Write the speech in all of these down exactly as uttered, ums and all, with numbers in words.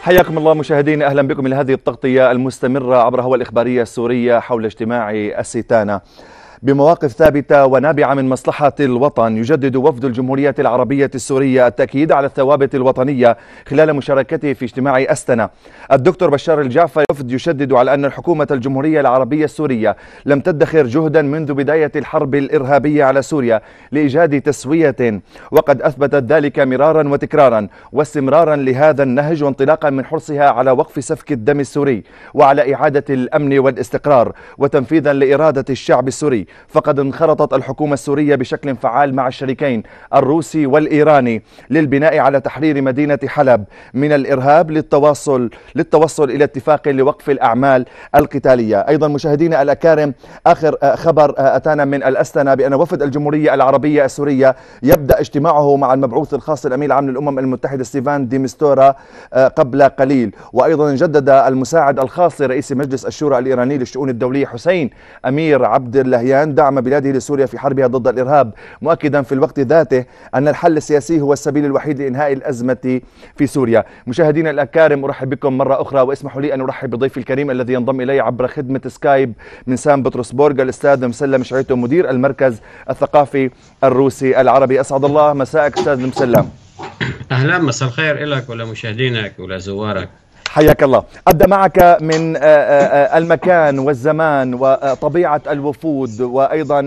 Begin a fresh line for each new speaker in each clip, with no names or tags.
حياكم الله مشاهدينا، أهلا بكم إلى هذه التغطية المستمرة عبر هوا الإخبارية السورية حول اجتماع الستانة. بمواقف ثابتة ونابعة من مصلحة الوطن، يجدد وفد الجمهورية العربية السورية التأكيد على الثوابت الوطنية خلال مشاركته في اجتماع أستنا. الدكتور بشار الجعفري وفد يشدد على أن الحكومة الجمهورية العربية السورية لم تدخر جهدا منذ بداية الحرب الإرهابية على سوريا لإيجاد تسوية، وقد أثبتت ذلك مرارا وتكرارا، واستمرارا لهذا النهج وانطلاقا من حرصها على وقف سفك الدم السوري وعلى إعادة الأمن والاستقرار وتنفيذا لإرادة الشعب السوري. فقد انخرطت الحكومة السورية بشكل فعال مع الشريكين الروسي والإيراني للبناء على تحرير مدينة حلب من الإرهاب للتواصل للتوصل إلى اتفاق لوقف الأعمال القتالية. أيضا مشاهدينا الأكارم، آخر خبر أتانا من الأستنا بأن وفد الجمهورية العربية السورية يبدأ اجتماعه مع المبعوث الخاص الأمين العام للأمم المتحدة ستيفان دي مستورا قبل قليل. وأيضا جدد المساعد الخاص لرئيس مجلس الشورى الإيراني للشؤون الدولية حسين أمير عبد اللهيان دعم بلاده لسوريا في حربها ضد الإرهاب، مؤكدا في الوقت ذاته أن الحل السياسي هو السبيل الوحيد لإنهاء الأزمة في سوريا. مشاهدينا الأكارم، أرحب بكم مرة أخرى، واسمحوا لي أن أرحب بضيفي الكريم الذي ينضم إلي عبر خدمة سكايب من سان بطرسبورغ، الأستاذ مسلم شعيتو، مدير المركز الثقافي الروسي العربي. أسعد الله مساءك أستاذ مسلم.
أهلا، مساء الخير لك ولمشاهدينك ولزوارك.
حياك الله. أبدأ معك من المكان والزمان وطبيعة الوفود، وأيضا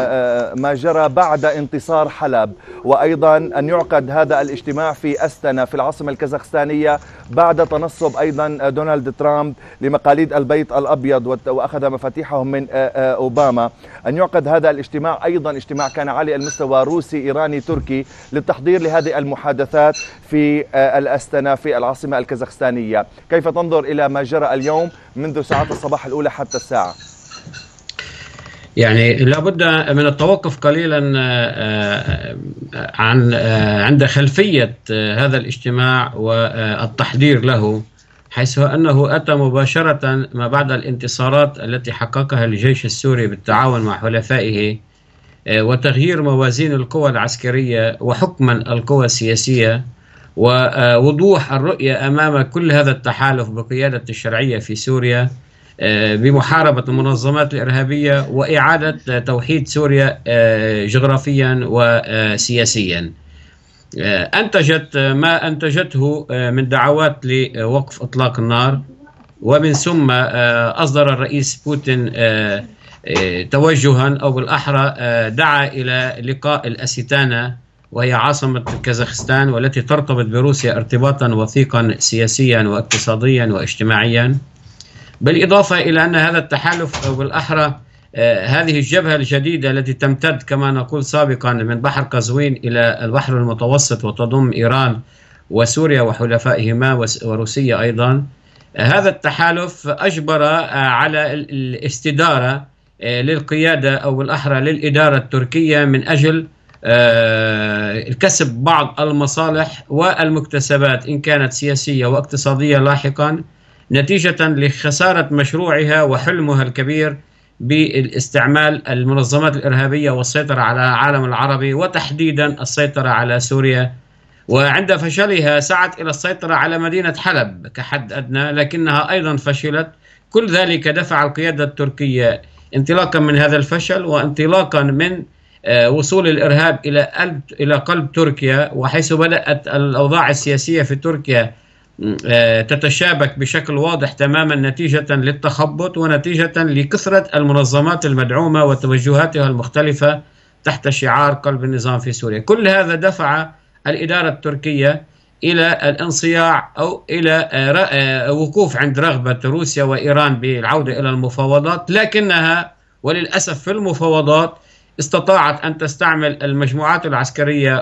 ما جرى بعد انتصار حلب، وأيضا أن يعقد هذا الاجتماع في أستنا في العاصمة الكازاخستانية بعد تنصب أيضا دونالد ترامب لمقاليد البيت الأبيض وأخذ مفاتيحهم من أوباما. أن يعقد هذا الاجتماع أيضا اجتماع كان عالي المستوى روسي إيراني تركي للتحضير لهذه المحادثات في الأستنا في العاصمة الكازاخستانية. كيف تنظر إلى ما جرى اليوم منذ ساعات الصباح الأولى حتى الساعة؟
يعني لابد من التوقف قليلا عن عند خلفية هذا الاجتماع والتحضير له، حيث أنه أتى مباشرة ما بعد الانتصارات التي حققها الجيش السوري بالتعاون مع حلفائه وتغيير موازين القوى العسكرية وحكما القوى السياسية ووضوح الرؤية أمام كل هذا التحالف بقيادة الشرعية في سوريا بمحاربة المنظمات الإرهابية وإعادة توحيد سوريا جغرافيا وسياسيا. أنتجت ما أنتجته من دعوات لوقف إطلاق النار، ومن ثم أصدر الرئيس بوتين توجها، أو بالأحرى دعا إلى لقاء الأستانا، وهي عاصمة كازاخستان والتي ترتبط بروسيا ارتباطا وثيقا سياسيا واقتصاديا واجتماعيا. بالإضافة إلى أن هذا التحالف، أو بالأحرى هذه الجبهة الجديدة التي تمتد كما نقول سابقا من بحر قزوين إلى البحر المتوسط وتضم إيران وسوريا وحلفائهما وروسيا أيضا، هذا التحالف أجبر على الاستدارة للقيادة، أو بالأحرى للإدارة التركية، من أجل الكسب بعض المصالح والمكتسبات إن كانت سياسية واقتصادية لاحقا، نتيجة لخسارة مشروعها وحلمها الكبير بالاستعمال المنظمات الإرهابية والسيطرة على العالم العربي وتحديدا السيطرة على سوريا. وعند فشلها سعت إلى السيطرة على مدينة حلب كحد أدنى، لكنها أيضا فشلت. كل ذلك دفع القيادة التركية انطلاقا من هذا الفشل وانطلاقا من وصول الإرهاب إلى قلب إلى قلب تركيا، وحيث بدأت الأوضاع السياسية في تركيا تتشابك بشكل واضح تماما نتيجة للتخبط ونتيجة لكثرة المنظمات المدعومة وتوجهاتها المختلفة تحت شعار قلب النظام في سوريا. كل هذا دفع الإدارة التركية إلى الانصياع أو إلى وقوف عند رغبة روسيا وإيران بالعودة إلى المفاوضات، لكنها وللأسف في المفاوضات استطاعت أن تستعمل المجموعات العسكرية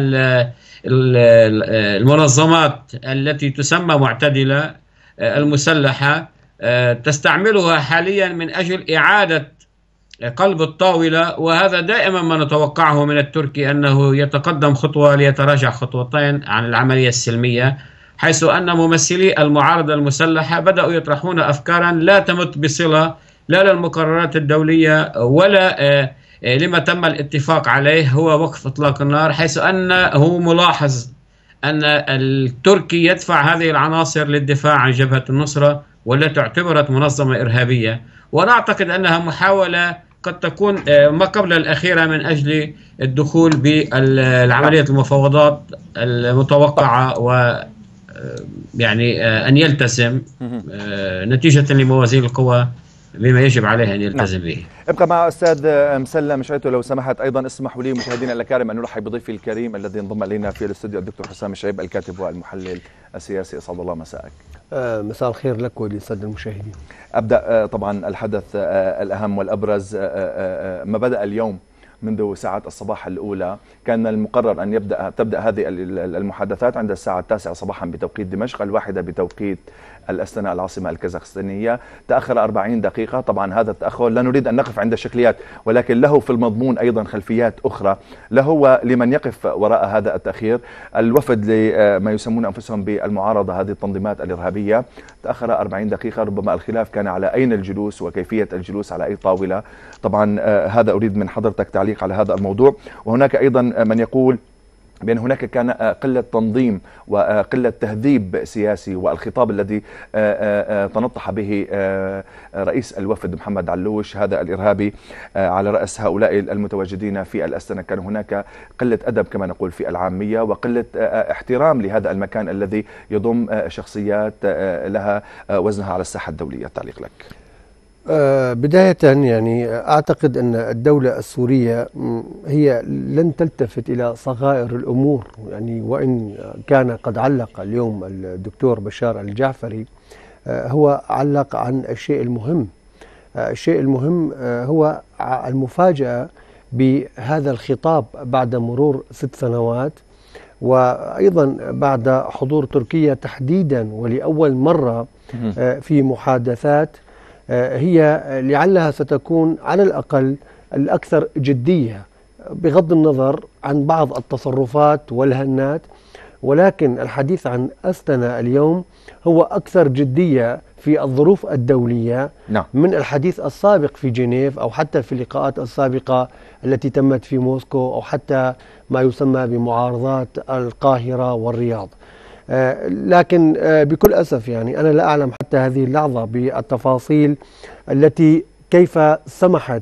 والمنظمات التي تسمى معتدلة المسلحة، تستعملها حاليا من أجل إعادة قلب الطاولة. وهذا دائما ما نتوقعه من التركي، أنه يتقدم خطوة ليتراجع خطوتين عن العملية السلمية، حيث أن ممثلي المعارضة المسلحة بدأوا يطرحون أفكارا لا تمت بصلة لا للمقررات الدولية ولا لما تم الاتفاق عليه، هو وقف إطلاق النار، حيث أنه ملاحظ أن التركي يدفع هذه العناصر للدفاع عن جبهة النصرة والتي اعتبرت منظمة إرهابية، وأنا أعتقد أنها محاولة قد تكون ما قبل الأخيرة من أجل الدخول بالعملية المفاوضات المتوقعة و يعني أن يلتزم نتيجة لموازين القوى بما يجب عليه أن يلتزم به.
ابقى مع أستاذ مسلم شعيتو لو سمحت. أيضا اسمحوا لي مشاهدينا الأكارم أن نرحب بضيفي الكريم الذي انضم إلينا في الاستوديو الدكتور حسام الشعيب الكاتب والمحلل السياسي. أسعد الله مساءك.
آه مساء الخير لك وللسادة المشاهدين.
أبدأ آه طبعا الحدث آه الأهم والأبرز آه آه ما بدأ اليوم منذ ساعات الصباح الأولى. كان المقرر أن يبدأ تبدأ هذه المحادثات عند الساعة التاسعة صباحا بتوقيت دمشق، الواحدة بتوقيت الأستنا العاصمة الكازاخستانية. تأخر أربعين دقيقة. طبعا هذا التأخر لا نريد أن نقف عند الشكليات، ولكن له في المضمون أيضا خلفيات أخرى له ولمن يقف وراء هذا التأخير. الوفد لما يسمون أنفسهم بالمعارضة، هذه التنظيمات الإرهابية، تأخر أربعين دقيقة. ربما الخلاف كان على أين الجلوس وكيفية الجلوس على أي طاولة. طبعا هذا أريد من حضرتك تعليق على هذا الموضوع. وهناك أيضا من يقول بأن هناك كان قلة تنظيم وقلة تهذيب سياسي، والخطاب الذي تنطح به رئيس الوفد محمد علوش هذا الإرهابي على رأس هؤلاء المتواجدين في الأستنا، كان هناك قلة أدب كما نقول في العامية، وقلة احترام لهذا المكان الذي يضم شخصيات لها وزنها على الساحة الدولية. التعليق لك.
بداية يعني أعتقد أن الدولة السورية هي لن تلتفت إلى صغائر الأمور، يعني وإن كان قد علق اليوم الدكتور بشار الجعفري، هو علق عن الشيء المهم. الشيء المهم هو المفاجأة بهذا الخطاب بعد مرور ست سنوات، وأيضا بعد حضور تركيا تحديدا ولأول مرة في محادثات هي لعلها ستكون على الأقل الأكثر جدية بغض النظر عن بعض التصرفات والهنات، ولكن الحديث عن أستنا اليوم هو أكثر جدية في الظروف الدولية
نعم.
من الحديث السابق في جنيف أو حتى في اللقاءات السابقة التي تمت في موسكو أو حتى ما يسمى بمعارضات القاهرة والرياض. لكن بكل أسف يعني أنا لا أعلم حتى هذه اللحظة بالتفاصيل التي كيف سمحت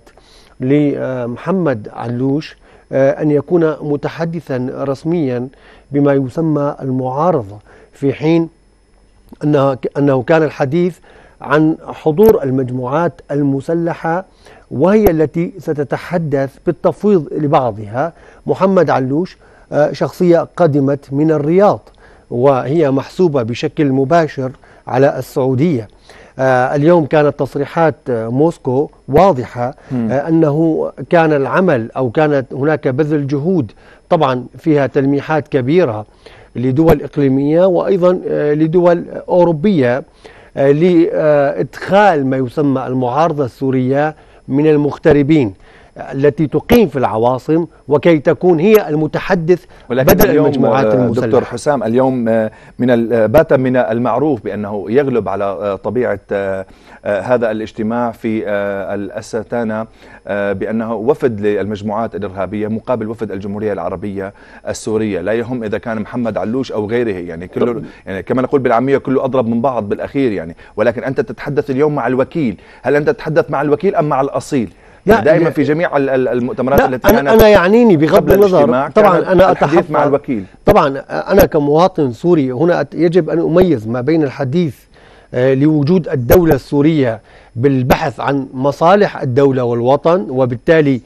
لمحمد علوش أن يكون متحدثا رسميا بما يسمى المعارضة، في حين أنه أنه كان الحديث عن حضور المجموعات المسلحة وهي التي ستتحدث بالتفويض لبعضها. محمد علوش شخصية قدمت من الرياض وهي محسوبة بشكل مباشر على السعودية. آه اليوم كانت تصريحات آه موسكو واضحة آه أنه كان العمل أو كانت هناك بذل جهود طبعا فيها تلميحات كبيرة لدول إقليمية وأيضا آه لدول أوروبية آه لإدخال ما يسمى المعارضة السورية من المغتربين التي تقيم في العواصم وكي تكون هي المتحدث بدل المجموعات المسلحة.
دكتور حسام، اليوم من بات من المعروف بأنه يغلب على طبيعة هذا الاجتماع في الأستانا بأنه وفد للمجموعات الإرهابية مقابل وفد الجمهورية العربية السورية، لا يهم إذا كان محمد علوش أو غيره، يعني كله يعني كما نقول بالعامية كله أضرب من بعض بالأخير يعني. ولكن أنت تتحدث اليوم مع الوكيل، هل أنت تتحدث مع الوكيل أم مع الأصيل؟ دائما في جميع المؤتمرات التي
كانت أنا يعنيني بغض النظر طبعا أنا أتحدث
مع الوكيل.
طبعا أنا كمواطن سوري هنا يجب أن أميز ما بين الحديث لوجود الدولة السورية بالبحث عن مصالح الدولة والوطن وبالتالي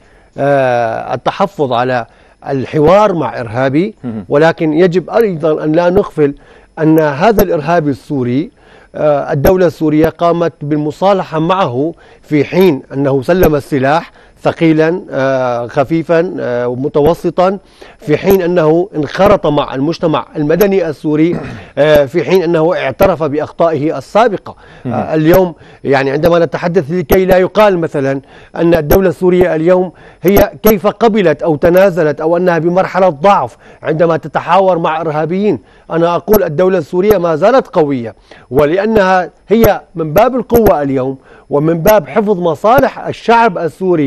التحفظ على الحوار مع إرهابي، ولكن يجب أيضا أن لا نغفل أن هذا الإرهابي السوري الدولة السورية قامت بالمصالحة معه في حين أنه سلم السلاح ثقيلا خفيفا متوسطا، في حين أنه انخرط مع المجتمع المدني السوري، في حين أنه اعترف بأخطائه السابقة. اليوم يعني عندما نتحدث لكي لا يقال مثلا أن الدولة السورية اليوم هي كيف قبلت أو تنازلت أو أنها بمرحلة ضعف عندما تتحاور مع إرهابيين، أنا أقول الدولة السورية ما زالت قوية، ولأنها هي من باب القوة اليوم ومن باب حفظ مصالح الشعب السوري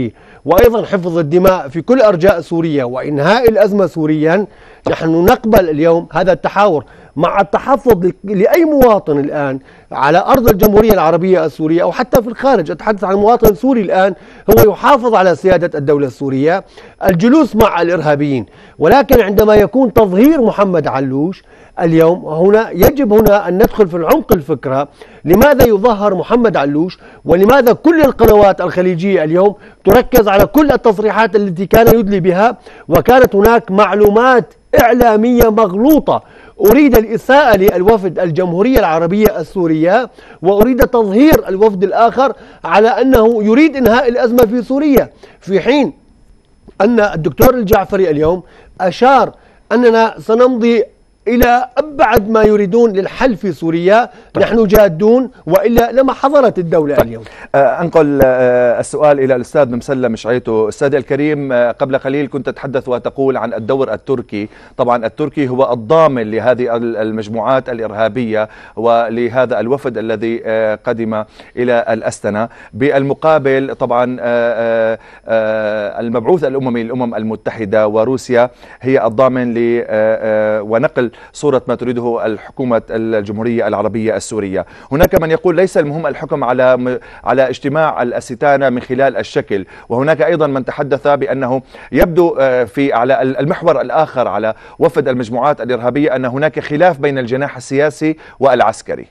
وأيضا حفظ الدماء في كل أرجاء سوريا وإنهاء الأزمة سوريا، نحن نقبل اليوم هذا التحاور مع التحفظ لأي مواطن الآن على أرض الجمهورية العربية السورية أو حتى في الخارج. أتحدث عن مواطن سوري الآن هو يحافظ على سيادة الدولة السورية، الجلوس مع الإرهابيين. ولكن عندما يكون تظهير محمد علوش اليوم، هنا يجب هنا أن ندخل في العمق الفكرة. لماذا يظهر محمد علوش؟ ولماذا كل القنوات الخليجية اليوم تركز على كل التصريحات التي كان يدلي بها؟ وكانت هناك معلومات إعلامية مغلوطة أريد الإساءة للوفد الجمهورية العربية السورية، وأريد تظهير الوفد الآخر على أنه يريد إنهاء الأزمة في سوريا، في حين أن الدكتور الجعفري اليوم أشار أننا سنمضي إلى أبعد ما يريدون للحل في سوريا. طيب. نحن جادون، وإلا لما حضرت الدولة. طيب. اليوم
أنقل السؤال إلى الأستاذ مسلم شعيتو. أستاذ الكريم، قبل قليل كنت تتحدث وتقول عن الدور التركي. طبعا التركي هو الضامن لهذه المجموعات الإرهابية ولهذا الوفد الذي قدم إلى الأستنة. بالمقابل طبعا المبعوث الأممي للأمم المتحدة وروسيا هي الضامن ل ونقل صورة ما تريده الحكومة الجمهورية العربية السورية. هناك من يقول ليس المهم الحكم على على اجتماع الاستانة من خلال الشكل، وهناك أيضا من تحدث بأنه يبدو في على المحور الآخر على وفد المجموعات الإرهابية أن هناك خلاف بين الجناح السياسي والعسكري.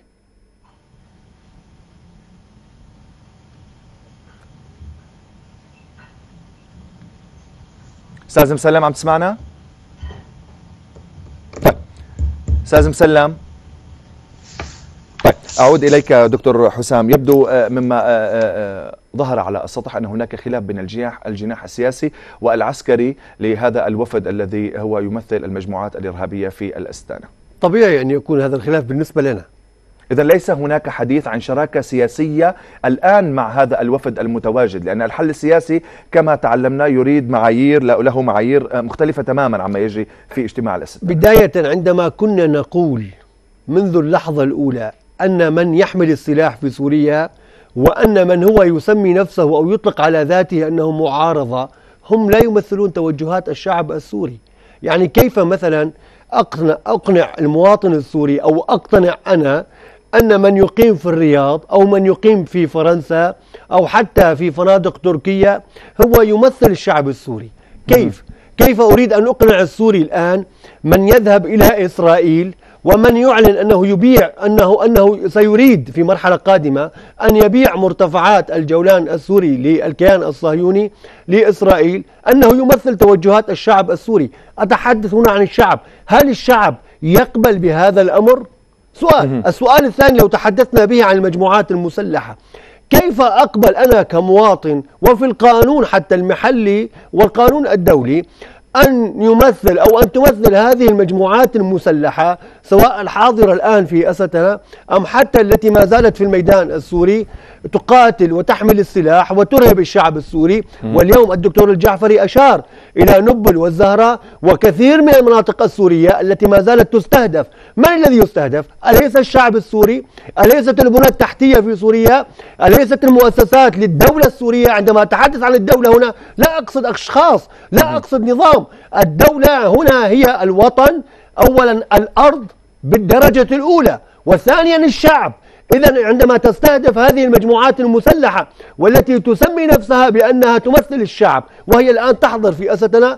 أستاذ مسلم، عم تسمعنا؟ أستاذ مسلم، طيب أعود إليك دكتور حسام. يبدو مما ظهر على السطح أن هناك خلاف بين الجناح الجناح السياسي والعسكري لهذا الوفد الذي هو يمثل المجموعات الإرهابية في الأستانة.
طبيعي أن يكون هذا الخلاف بالنسبة لنا.
إذن ليس هناك حديث عن شراكة سياسية الآن مع هذا الوفد المتواجد، لأن الحل السياسي كما تعلمنا يريد معايير له معايير مختلفة تماما عما يجري في اجتماع الاستانة.
بداية عندما كنا نقول منذ اللحظة الأولى أن من يحمل السلاح في سوريا وأن من هو يسمي نفسه أو يطلق على ذاته أنه معارضة هم لا يمثلون توجهات الشعب السوري. يعني كيف مثلا أقنع, أقنع المواطن السوري أو أقتنع أنا أن من يقيم في الرياض أو من يقيم في فرنسا أو حتى في فنادق تركية هو يمثل الشعب السوري؟ كيف؟ كيف أريد أن أقنع السوري الآن من يذهب إلى إسرائيل ومن يعلن أنه يبيع أنه أنه سيريد في مرحلة قادمة أن يبيع مرتفعات الجولان السوري للكيان الصهيوني لإسرائيل، أنه يمثل توجهات الشعب السوري؟ أتحدث هنا عن الشعب. هل الشعب يقبل بهذا الأمر؟ سؤال. السؤال الثاني، لو تحدثنا به عن المجموعات المسلحة، كيف أقبل أنا كمواطن وفي القانون حتى المحلي والقانون الدولي أن يمثل أو أن تمثل هذه المجموعات المسلحة سواء الحاضرة الآن في أستنا أم حتى التي ما زالت في الميدان السوري تقاتل وتحمل السلاح وترهب الشعب السوري؟ واليوم الدكتور الجعفري أشار إلى نبل والزهراء وكثير من المناطق السورية التي ما زالت تستهدف. من الذي يستهدف؟ أليس الشعب السوري؟ أليست البنى التحتية في سوريا؟ أليست المؤسسات للدولة السورية؟ عندما أتحدث عن الدولة هنا لا أقصد أشخاص، لا أقصد نظام. الدولة هنا هي الوطن، أولا الأرض بالدرجة الأولى، وثانيا الشعب. إذن عندما تستهدف هذه المجموعات المسلحة والتي تسمي نفسها بأنها تمثل الشعب وهي الآن تحضر في أستنا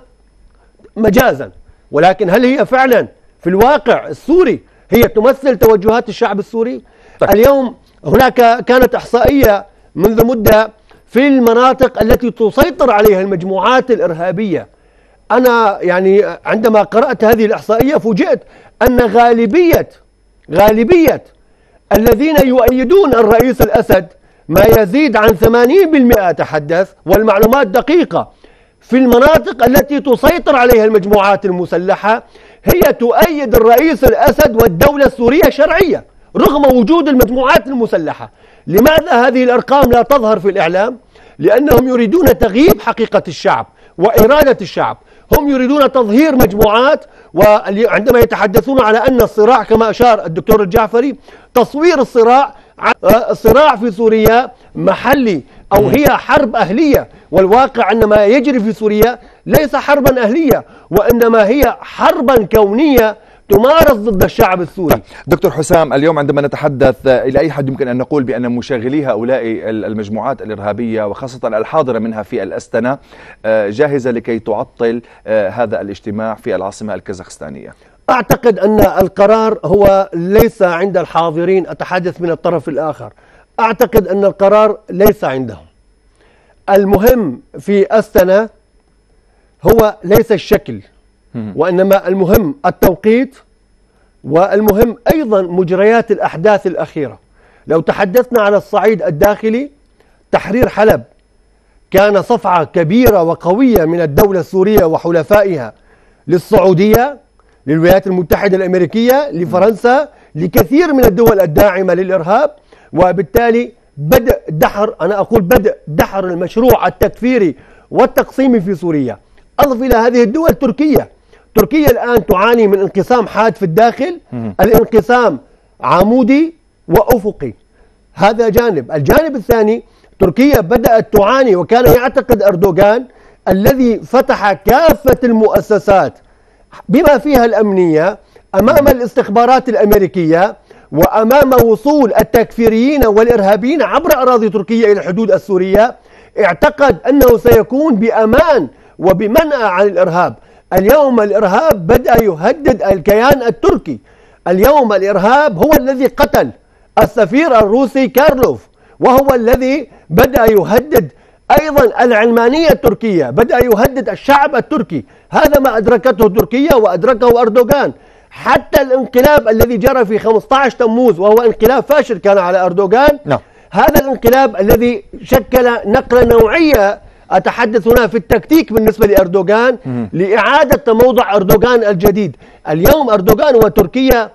مجازا، ولكن هل هي فعلا في الواقع السوري هي تمثل توجهات الشعب السوري؟ طيب. اليوم هناك كانت إحصائية منذ مدة في المناطق التي تسيطر عليها المجموعات الإرهابية. أنا يعني عندما قرأت هذه الإحصائية فوجئت أن غالبية غالبية الذين يؤيدون الرئيس الأسد ما يزيد عن ثمانين بالمئة أتحدث، والمعلومات دقيقة، في المناطق التي تسيطر عليها المجموعات المسلحة هي تؤيد الرئيس الأسد والدولة السورية شرعية رغم وجود المجموعات المسلحة. لماذا هذه الأرقام لا تظهر في الإعلام؟ لأنهم يريدون تغييب حقيقة الشعب وإرادة الشعب. هم يريدون تظهير مجموعات، وعندما يتحدثون على أن الصراع كما أشار الدكتور الجعفري تصوير الصراع الصراع في سوريا محلي أو هي حرب أهلية، والواقع أن ما يجري في سوريا ليس حربا أهلية، وإنما هي حربا كونية تمارس ضد الشعب السوري.
دكتور حسام، اليوم عندما نتحدث إلى أي حد يمكن أن نقول بأن مشاغلي هؤلاء المجموعات الإرهابية وخاصة الحاضرة منها في الأستنة جاهزة لكي تعطل هذا الاجتماع في العاصمة الكازاخستانية؟
أعتقد أن القرار هو ليس عند الحاضرين، أتحدث من الطرف الآخر. أعتقد أن القرار ليس عندهم. المهم في أستنة هو ليس الشكل، وإنما المهم التوقيت، والمهم أيضا مجريات الأحداث الأخيرة. لو تحدثنا على الصعيد الداخلي، تحرير حلب كان صفعة كبيرة وقوية من الدولة السورية وحلفائها للسعودية، للولايات المتحدة الأمريكية، لفرنسا، لكثير من الدول الداعمة للإرهاب، وبالتالي بدء دحر، أنا أقول بدء دحر المشروع التكفيري والتقسيمي في سوريا. أضف إلى هذه الدول تركيا. تركيا الآن تعاني من انقسام حاد في الداخل، الانقسام عمودي وأفقي، هذا جانب. الجانب الثاني، تركيا بدأت تعاني، وكان يعتقد أردوغان الذي فتح كافة المؤسسات بما فيها الأمنية أمام الاستخبارات الأمريكية وأمام وصول التكفيريين والإرهابيين عبر أراضي تركيا إلى الحدود السورية، اعتقد أنه سيكون بأمان وبمنأى عن الإرهاب. اليوم الإرهاب بدأ يهدد الكيان التركي. اليوم الإرهاب هو الذي قتل السفير الروسي كارلوف، وهو الذي بدأ يهدد أيضا العلمانية التركية، بدأ يهدد الشعب التركي. هذا ما أدركته تركيا وأدركه أردوغان. حتى الانقلاب الذي جرى في خمسة عشر تموز وهو انقلاب فاشل كان على أردوغان، no. هذا الانقلاب الذي شكل نقلة نوعية، أتحدث هنا في التكتيك بالنسبة لأردوغان لإعادة موضع أردوغان الجديد. اليوم أردوغان وتركيا،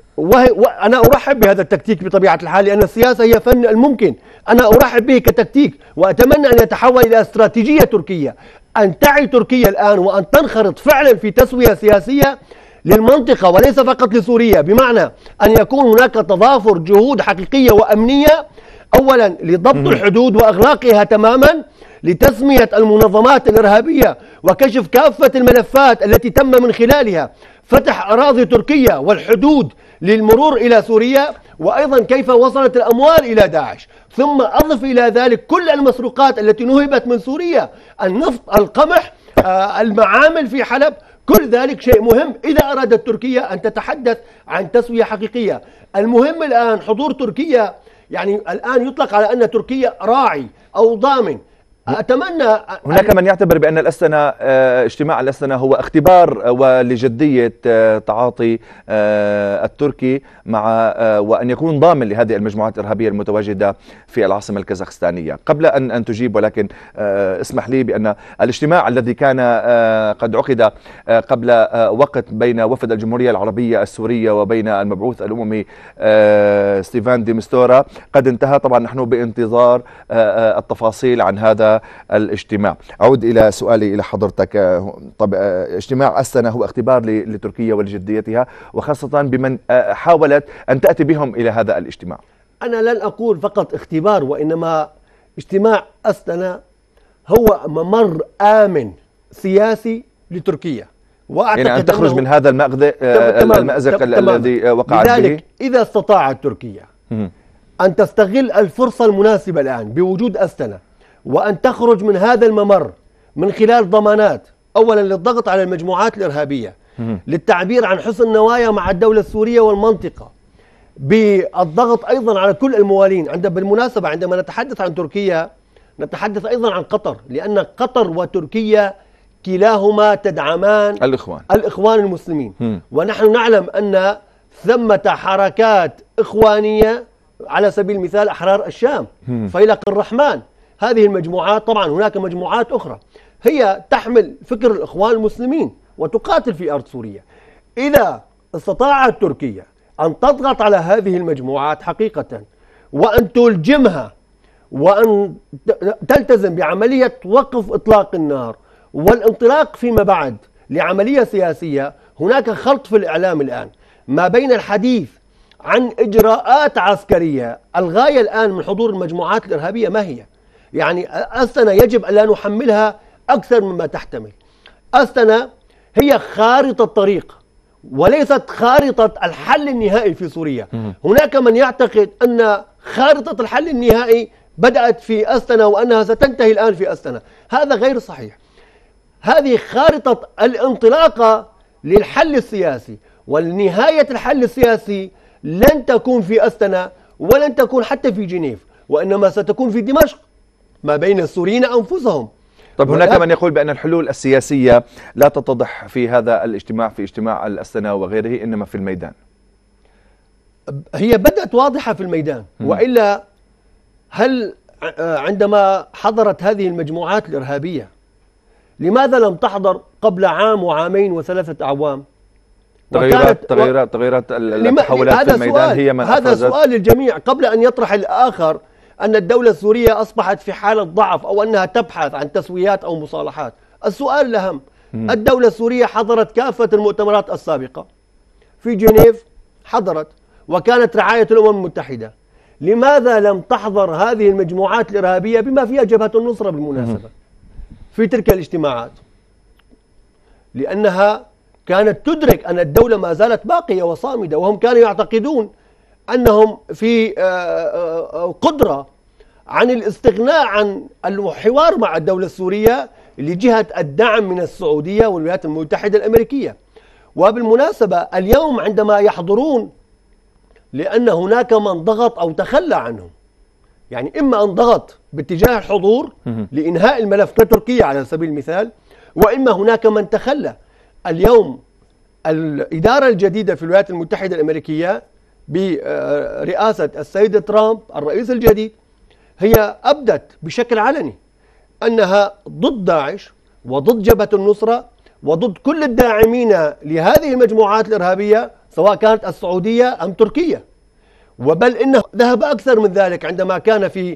وأنا أرحب بهذا التكتيك بطبيعة الحال، لأن السياسة هي فن الممكن. أنا أرحب به كتكتيك، وأتمنى أن يتحول إلى استراتيجية تركية، أن تعي تركيا الآن وأن تنخرط فعلا في تسوية سياسية للمنطقة وليس فقط لسوريا، بمعنى أن يكون هناك تضافر جهود حقيقية وأمنية، أولا لضبط الحدود وإغلاقها تماما، لتسمية المنظمات الإرهابية وكشف كافة الملفات التي تم من خلالها فتح أراضي تركيا والحدود للمرور إلى سوريا، وأيضا كيف وصلت الأموال إلى داعش. ثم أضف إلى ذلك كل المسروقات التي نهبت من سوريا، النفط، القمح، آه، المعامل في حلب، كل ذلك شيء مهم إذا أرادت تركيا أن تتحدث عن تسوية حقيقية. المهم الآن حضور تركيا، يعني الآن يطلق على أن تركيا راعي أو ضامن. أتمنى
هناك من يعتبر بأن الأستنة اجتماع الأستنة هو اختبار ولجدية تعاطي التركي مع وأن يكون ضامن لهذه المجموعات الإرهابية المتواجدة في العاصمة الكازاخستانية. قبل أن أن تجيب، ولكن اسمح لي بأن الاجتماع الذي كان قد عقد قبل وقت بين وفد الجمهورية العربية السورية وبين المبعوث الأممي ستيفان دي مستورا قد انتهى. طبعا نحن بانتظار التفاصيل عن هذا الاجتماع. أعود إلى سؤالي إلى حضرتك. طب اجتماع أستنة هو اختبار لتركيا ولجديتها، وخاصة بمن حاولت أن تأتي بهم إلى هذا الاجتماع.
أنا لن أقول فقط اختبار، وإنما اجتماع أستنة هو ممر آمن سياسي لتركيا،
وأعتقد يعني أن تخرج من هذا المأزق الذي وقعت به.
لذلك إذا استطاعت تركيا أن تستغل الفرصة المناسبة الآن بوجود أستنة وأن تخرج من هذا الممر من خلال ضمانات، أولا للضغط على المجموعات الإرهابية، للتعبير عن حسن نوايا مع الدولة السورية والمنطقة، بالضغط أيضا على كل الموالين. عند بالمناسبة عندما نتحدث عن تركيا نتحدث أيضا عن قطر، لأن قطر وتركيا كلاهما تدعمان
الإخوان
الإخوان المسلمين. م. ونحن نعلم أن ثمة حركات إخوانية، على سبيل المثال أحرار الشام، م. فيلق الرحمن، هذه المجموعات. طبعا هناك مجموعات أخرى هي تحمل فكر الإخوان المسلمين وتقاتل في أرض سوريا. إذا استطاعت تركيا أن تضغط على هذه المجموعات حقيقة وأن تلجمها وأن تلتزم بعملية وقف إطلاق النار والانطلاق فيما بعد لعملية سياسية، هناك خلط في الإعلام الآن ما بين الحديث عن إجراءات عسكرية. الغاية الآن من حضور المجموعات الإرهابية ما هي؟ يعني أستنا يجب أن لا نحملها أكثر مما تحتمل. أستنا هي خارطة طريق وليست خارطة الحل النهائي في سوريا. هناك من يعتقد أن خارطة الحل النهائي بدأت في أستنا وأنها ستنتهي الآن في أستنا. هذا غير صحيح. هذه خارطة الانطلاقة للحل السياسي، والنهاية الحل السياسي لن تكون في أستنا ولن تكون حتى في جنيف، وإنما ستكون في دمشق ما بين السوريين أنفسهم.
طب هناك من يقول بأن الحلول السياسية لا تتضح في هذا الاجتماع، في اجتماع الأستنا وغيره، إنما في الميدان.
هي بدأت واضحة في الميدان، وإلا هل عندما حضرت هذه المجموعات الإرهابية لماذا لم تحضر قبل عام وعامين وثلاثة أعوام؟
تغيرات تغيرات تغيرات التحولات في الميدان هي من
هذا سؤال للجميع قبل أن يطرح الآخر أن الدولة السورية أصبحت في حالة ضعف أو أنها تبحث عن تسويات أو مصالحات. السؤال الأهم، الدولة السورية حضرت كافة المؤتمرات السابقة في جنيف، حضرت وكانت رعاية الأمم المتحدة. لماذا لم تحضر هذه المجموعات الإرهابية بما فيها جبهة النصرة بالمناسبة في تلك الاجتماعات؟ لأنها كانت تدرك أن الدولة ما زالت باقية وصامدة، وهم كانوا يعتقدون أنهم في قدرة عن الاستغناء عن الحوار مع الدولة السورية لجهة الدعم من السعودية والولايات المتحدة الأمريكية. وبالمناسبة اليوم عندما يحضرون، لأن هناك من ضغط أو تخلى عنهم، يعني إما أن ضغط باتجاه الحضور لإنهاء الملف كتركيا على سبيل المثال، وإما هناك من تخلى. اليوم الإدارة الجديدة في الولايات المتحدة الأمريكية برئاسة السيد ترامب الرئيس الجديد هي أبدت بشكل علني أنها ضد داعش وضد جبهة النصرة وضد كل الداعمين لهذه المجموعات الإرهابية سواء كانت السعودية أم تركيا. وبل إنه ذهب أكثر من ذلك عندما كان في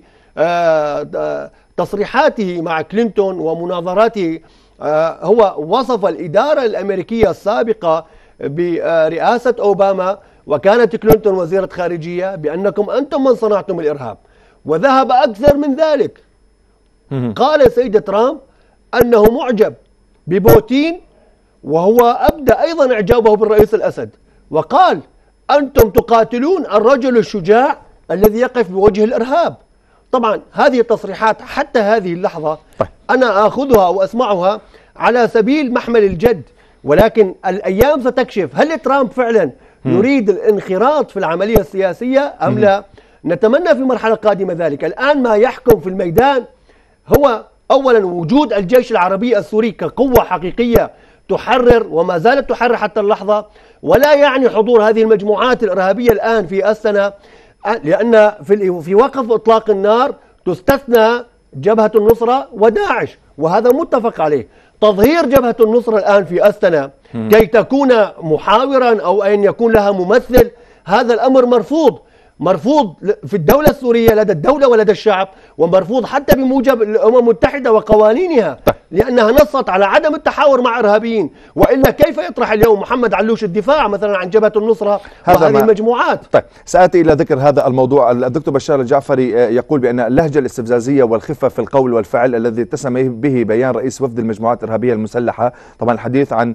تصريحاته مع كلينتون ومناظراته، هو وصف الإدارة الأمريكية السابقة برئاسة أوباما وكانت كلينتون وزيرة خارجية بأنكم أنتم من صنعتم الإرهاب. وذهب أكثر من ذلك، قال السيد ترامب أنه معجب ببوتين، وهو أبدى أيضا إعجابه بالرئيس الأسد، وقال أنتم تقاتلون الرجل الشجاع الذي يقف بوجه الإرهاب. طبعا هذه التصريحات حتى هذه اللحظة أنا أخذها وأسمعها على سبيل محمل الجد، ولكن الأيام ستكشف هل ترامب فعلا يريد الانخراط في العملية السياسية أم لا. نتمنى في المرحلة القادمة ذلك. الآن ما يحكم في الميدان هو أولا وجود الجيش العربي السوري كقوة حقيقية تحرر وما زالت تحرر حتى اللحظة، ولا يعني حضور هذه المجموعات الإرهابية الآن في أستنا، لأن في في وقف إطلاق النار تستثنى جبهة النصرة وداعش، وهذا متفق عليه. تظهير جبهة النصرة الآن في أستنا كي تكون محاورا أو أن يكون لها ممثل، هذا الأمر مرفوض، مرفوض في الدولة السورية لدى الدولة ولدى الشعب، ومرفوض حتى بموجب الأمم المتحدة وقوانينها، لأنها نصت على عدم التحاور مع إرهابيين. وإلا كيف يطرح اليوم محمد علوش الدفاع مثلا عن جبهة النصرة وهذه المجموعات؟
طيب سآتي إلى ذكر هذا الموضوع. الدكتور بشار الجعفري يقول بأن اللهجة الاستفزازية والخفة في القول والفعل الذي اتسم به بيان رئيس وفد المجموعات الإرهابية المسلحة، طبعا الحديث عن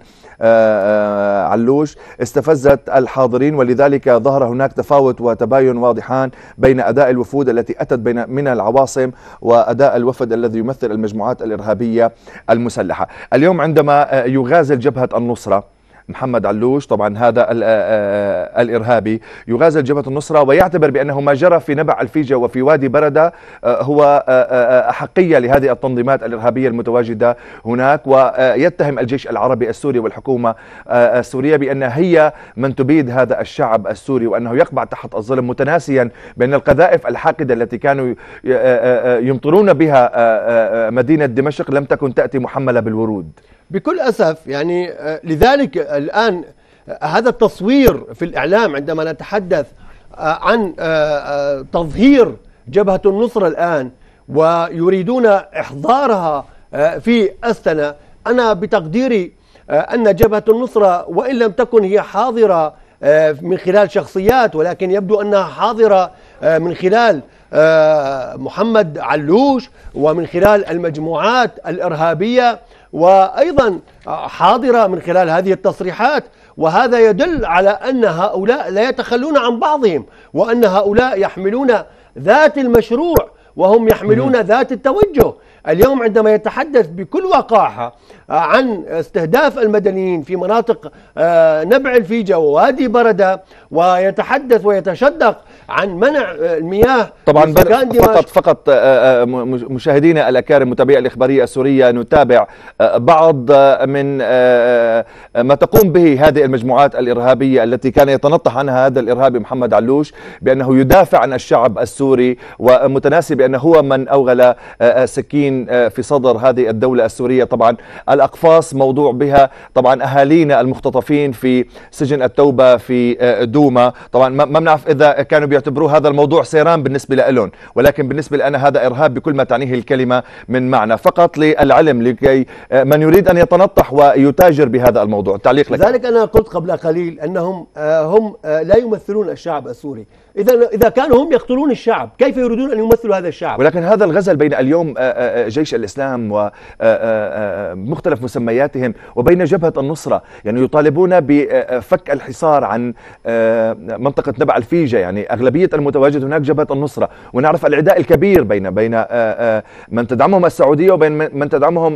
علوش، استفزت الحاضرين، ولذلك ظهر هناك تفاوت وتباين واضحان بين أداء الوفود التي أتت بين من العواصم وأداء الوفد الذي يمثل المجموعات الإرهابية المسلحة. اليوم عندما يغازل جبهة النصرة محمد علوش، طبعا هذا الإرهابي يغازل جبهة النصرة ويعتبر بأنه ما جرى في نبع الفيجة وفي وادي بردة هو أحقية لهذه التنظيمات الإرهابية المتواجدة هناك، ويتهم الجيش العربي السوري والحكومة السورية بأن هي من تبيد هذا الشعب السوري وأنه يقبع تحت الظلم، متناسيا بأن القذائف الحاقدة التي كانوا يمطرون بها مدينة دمشق لم تكن تأتي محملة بالورود.
بكل أسف يعني لذلك الآن هذا التصوير في الإعلام عندما نتحدث عن تظهير جبهة النصرة الآن ويريدون إحضارها في أستنا، أنا بتقديري أن جبهة النصرة وإن لم تكن هي حاضرة من خلال شخصيات، ولكن يبدو أنها حاضرة من خلال محمد علوش ومن خلال المجموعات الإرهابية، وأيضا حاضرة من خلال هذه التصريحات. وهذا يدل على أن هؤلاء لا يتخلون عن بعضهم، وأن هؤلاء يحملون ذات المشروع وهم يحملون ذات التوجه. اليوم عندما يتحدث بكل وقاحة عن استهداف المدنيين في مناطق نبع الفيجة ووادي بردة، ويتحدث ويتشدق عن منع المياه
طبعا فقط فقط مشاهدينا الأكارم متابعي الإخبارية السورية، نتابع بعض من ما تقوم به هذه المجموعات الإرهابية التي كان يتنطح عنها هذا الإرهابي محمد علوش بأنه يدافع عن الشعب السوري، ومتناسب بأنه هو من أوغل سكين في صدر هذه الدولة السورية. طبعا الأقفاص موضوع بها طبعا أهالينا المختطفين في سجن التوبة في دوما، طبعا ما بنعرف إذا كانوا بيعتبروا هذا الموضوع سيران بالنسبة لهم، ولكن بالنسبة لنا هذا إرهاب بكل ما تعنيه الكلمة من معنى. فقط للعلم لكي من يريد أن يتنطح ويتاجر بهذا الموضوع. تعليق لك.
لذلك أنا قلت قبل قليل أنهم هم لا يمثلون الشعب السوري. إذا إذا كانوا هم يقتلون الشعب، كيف يريدون أن يمثلوا هذا الشعب؟
ولكن هذا الغزل بين اليوم جيش الإسلام ومختلف مسمياتهم وبين جبهة النصرة، يعني يطالبون بفك الحصار عن منطقة نبع الفيجة، يعني أغلبية المتواجد هناك جبهة النصرة، ونعرف العداء الكبير بين بين من تدعمهم السعودية وبين من تدعمهم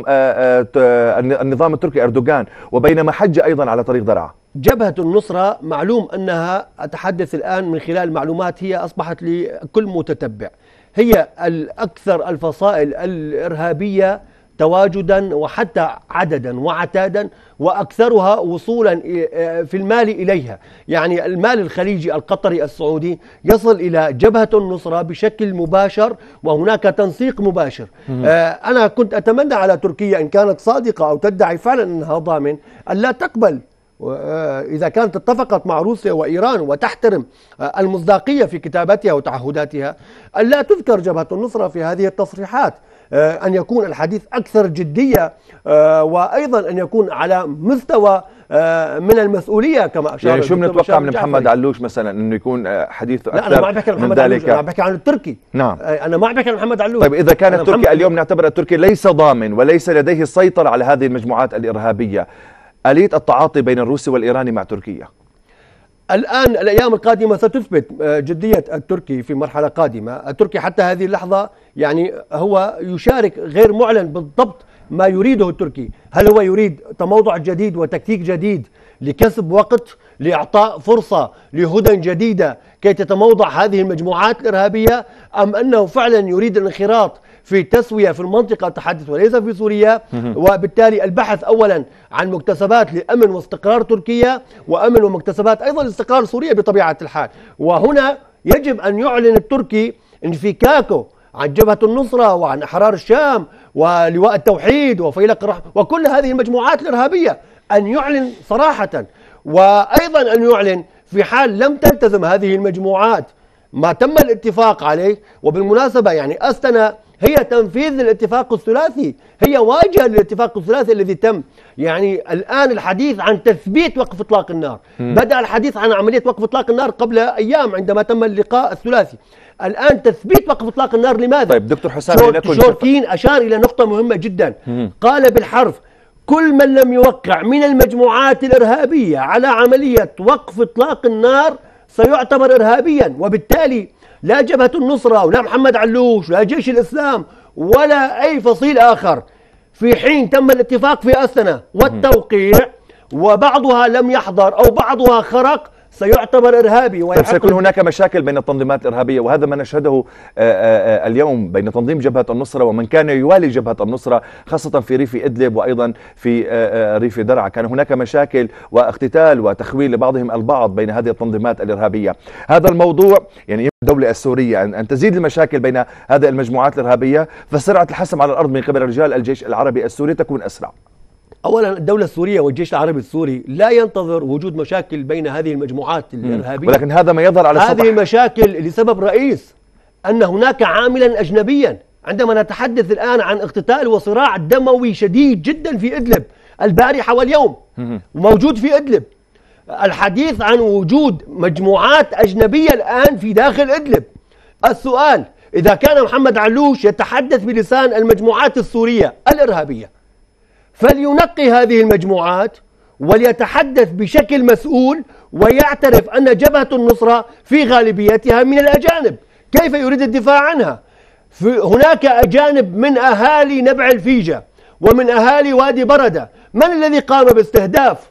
النظام التركي أردوغان، وبين ما حج أيضا على طريق درعا.
جبهة النصرة معلوم أنها، أتحدث الآن من خلال معلومات هي أصبحت لكل متتبع، هي الأكثر الفصائل الإرهابية تواجدا وحتى عددا وعتادا، وأكثرها وصولا في المال إليها. يعني المال الخليجي القطري السعودي يصل إلى جبهة النصرة بشكل مباشر، وهناك تنسيق مباشر. أنا كنت أتمنى على تركيا إن كانت صادقة أو تدعي فعلا أنها ضامن أن لا تقبل، إذا كانت اتفقت مع روسيا وإيران وتحترم المصداقية في كتاباتها وتعهداتها، أن لا تذكر جبهة النصرة في هذه التصريحات، أن يكون الحديث أكثر جدية، وأيضا أن يكون على مستوى من المسؤولية كما أشار.
يعني شو بنتوقع من محمد علوش مثلا أنه يكون حديثه أكثر؟
لا، أنا ما بحكي عن محمد علوش، أنا بحكي عن التركي.
نعم،
أنا ما بحكي عن محمد علوش.
طيب إذا كان التركي اليوم نعتبر التركي ليس ضامن وليس لديه السيطرة على هذه المجموعات الإرهابية، آلية التعاطي بين الروسي والإيراني مع تركيا
الآن الأيام القادمة ستثبت جدية التركي في مرحلة قادمة. التركي حتى هذه اللحظة يعني هو يشارك غير معلن بالضبط ما يريده التركي. هل هو يريد تموضع جديد وتكتيك جديد لكسب وقت، لإعطاء فرصة لهدى جديدة كي تتموضع هذه المجموعات الإرهابية، أم أنه فعلا يريد الانخراط في تسوية في المنطقة التحدث وليس في سوريا، وبالتالي البحث أولا عن مكتسبات لأمن واستقرار تركيا، وأمن ومكتسبات أيضا لاستقرار سوريا بطبيعة الحال. وهنا يجب أن يعلن التركي انفكاكه عن جبهة النصرة وعن أحرار الشام ولواء التوحيد وفيلق الرحمة وكل هذه المجموعات الإرهابية، أن يعلن صراحة، وأيضا أن يعلن في حال لم تلتزم هذه المجموعات ما تم الاتفاق عليه. وبالمناسبة يعني أستنا هي تنفيذ للاتفاق الثلاثي، هي واجهة للاتفاق الثلاثي الذي تم. يعني الآن الحديث عن تثبيت وقف إطلاق النار، م. بدأ الحديث عن عملية وقف إطلاق النار قبل أيام عندما تم اللقاء الثلاثي. الآن تثبيت وقف إطلاق النار لماذا؟
طيب دكتور حسام،
شوركين أشار إلى نقطة مهمة جدا، م. قال بالحرف: كل من لم يوقع من المجموعات الإرهابية على عملية وقف إطلاق النار سيعتبر إرهابيا. وبالتالي لا جبهة النصرة ولا محمد علوش ولا جيش الإسلام ولا أي فصيل آخر في حين تم الاتفاق في أستنا والتوقيع وبعضها لم يحضر أو بعضها خرق سيعتبر إرهابي.
سيكون هناك مشاكل بين التنظيمات الإرهابية، وهذا ما نشهده اليوم بين تنظيم جبهة النصرة ومن كان يوالي جبهة النصرة، خاصة في ريف إدلب وأيضا في ريف درعا. كان هناك مشاكل واقتتال وتخويل لبعضهم البعض بين هذه التنظيمات الإرهابية. هذا الموضوع يعني الدولة السورية أن تزيد المشاكل بين هذه المجموعات الإرهابية، فسرعة الحسم على الأرض من قبل رجال الجيش العربي السوري تكون أسرع.
أولا الدولة السورية والجيش العربي السوري لا ينتظر وجود مشاكل بين هذه المجموعات الإرهابية،
ولكن هذا ما يظهر على السطح.
هذه المشاكل لسبب رئيس، أن هناك عاملا أجنبيا. عندما نتحدث الآن عن اقتتال وصراع دموي شديد جدا في إدلب البارحة واليوم موجود في إدلب، الحديث عن وجود مجموعات أجنبية الآن في داخل إدلب. السؤال: إذا كان محمد علوش يتحدث بلسان المجموعات السورية الإرهابية، فلينقي هذه المجموعات وليتحدث بشكل مسؤول ويعترف أن جبهة النصرة في غالبيتها من الأجانب. كيف يريد الدفاع عنها؟ هناك أجانب من أهالي نبع الفيجة ومن أهالي وادي بردة. من الذي قام باستهداف